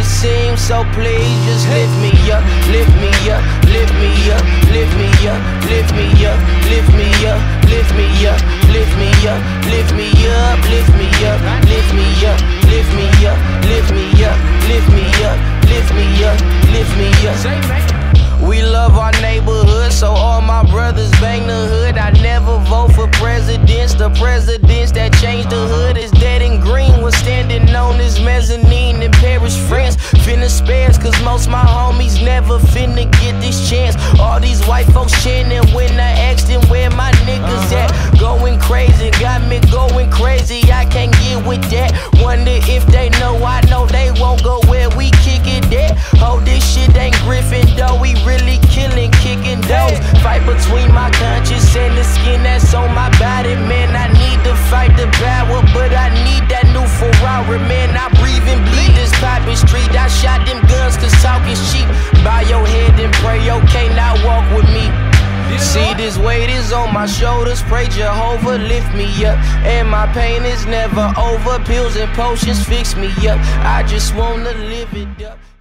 it seems. So please just lift me up, lift me up, lift me up, lift me up, lift me up, lift me up, lift me up, lift me up, lift me up, lift me up, lift me up, lift me up, lift me up, lift me up, lift me up, lift me up. We love our neighborhood, so all my brothers bang the hood. I never vote for presidents. The presidents that changed the hood is dead and green. Was standing on this mezzanine in Paris, France. Finna spares, cause most my homies never finna get this chance. All these white folks chanting when I asked them where my niggas at. Going crazy, got me going crazy. I can't get with that. Wonder if they know I know they won't go where we kick it at. Oh, this shit ain't Griffin though. We really killing, kicking doors. Fight between my conscience and the skin that's on my body. Man, I need to fight the power, but I need that new Ferrari. Man, I breathe and bleed this poppin' street. I shot them guns cause talk is cheap. Bow your head and pray, okay, now walk with me. See, this weight is on my shoulders. Pray Jehovah lift me up, and my pain is never over. Pills and potions fix me up. I just wanna live it up.